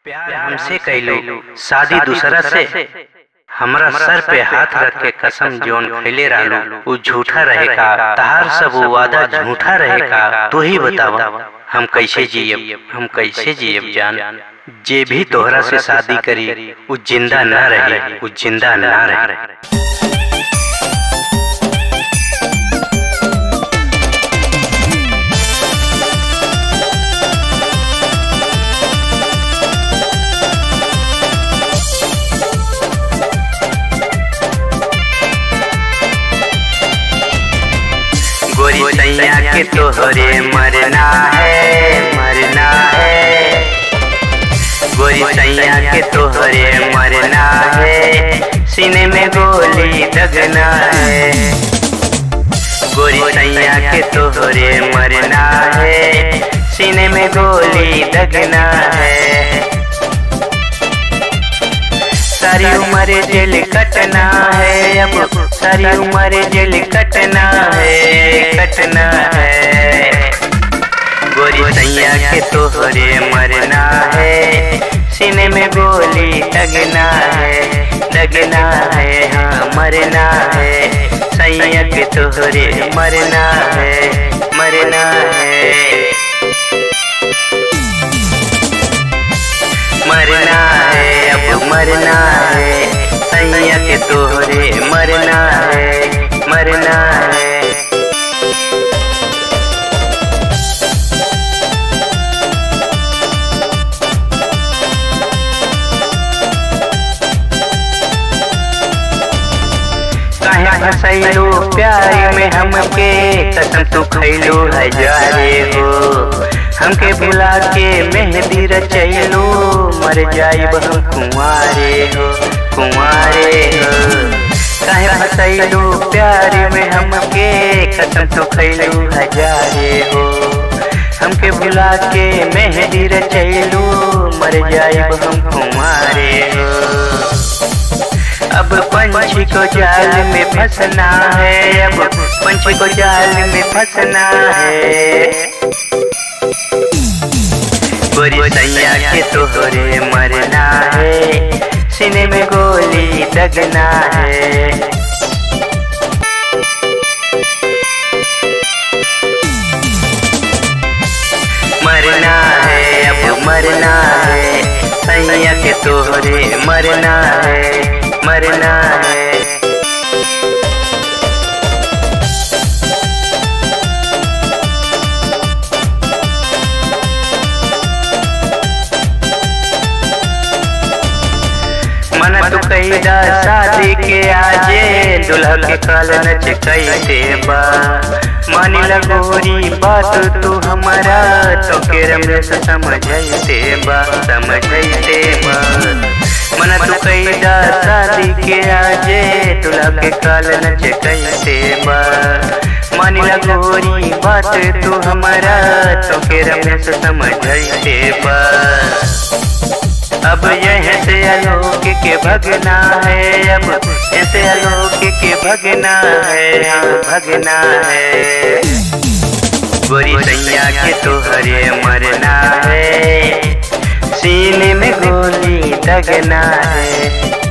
प्यार हमसे कैलो शादी दूसरा से, हमरा सर पे हाथ रख के कसम जोन खैले रहलू वो झूठा रहेगा। तहार सब वादा झूठा रहेगा। तू ही बतावा हम कैसे जियब जान। जे भी तोहरा से शादी करी वो जिंदा ना रहे, वो जिंदा ना रहे। गोरी सैया के तोहरे मरना है, मरना है। गोरी सैया के तोहरे मरना है, सीने में गोली दगना है। गोरी सैया के तोहरे मरना है, सीने में गोली दगना है। सारी उम्र जेल कटना है, अब सारी उम्र जेल कटना है, कटना है। गोरी सैया के तोहरे मरना है, सीने में गोली दगना है, दगना है। हाँ मरना है, सैया के तोहरे मरना है, मरना है। मरना है, अब मरना है, सैया के तोहरे मरना है, मरना है। काहे फसैलो प्यार में हमके, कसम तू खैलो हजारे हो। हमके भुला के मेहंदी रचैलो, मर जाइब हम कुंवारे हो, कुंवारे हो। काहे फसैलो प्यार में हमके, कसम तू खैलो हजारे हो। हमके भुला के मेहंदी रचैलो, मर जाइब हम कुंवारे हो। अब पंछी को जाल में फंसना है, अब पंछी को जाल में फंसना है। गोरी सैया के तोहरे मरना है, सीने में गोली दगना है। मरना है, अब मरना है, सैया के तोहरे मरना है, मरना है। मन तू कैदा शादी के आजे, दुल्हा के काल नच कैसे बा। मानी लगोरी बात तू हमारा, तो के रमेश समझैते बा, समझैते बा। मन तू कैदा शादी के आजे, दुल्हा के काल नच कैसे बा। मानी लगोरी बात तू हमारा, तो के रमेश समझैते बा। अब यह से आलोक के भगना है, अब ऐसे आलोक के भगना है, हाँ भगना है। गोरी सैया के तोहरे मरना है, सीने में गोली दगना है।